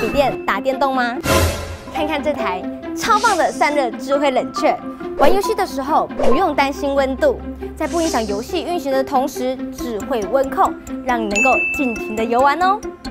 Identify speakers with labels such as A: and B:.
A: 笔电打电动吗？看看这台超棒的散热智慧冷却，玩游戏的时候不用担心温度，在不影响游戏运行的同时，智慧温控，让你能够尽情的游玩哦。